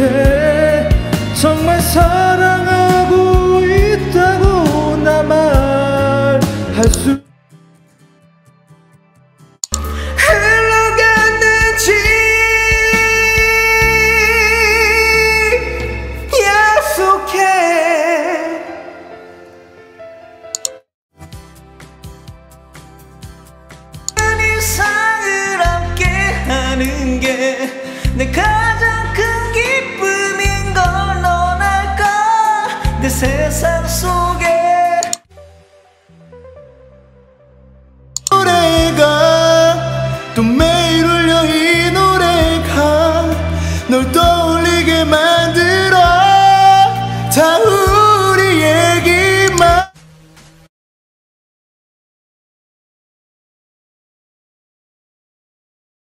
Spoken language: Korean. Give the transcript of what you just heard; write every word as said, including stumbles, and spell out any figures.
너한테 정말 사랑하고 있다고 나 말할 수 흘러갔는지 약속해. 이상을 함께 하는 게 내 가장 큰 기쁨인 걸 넌 알까. 내 세상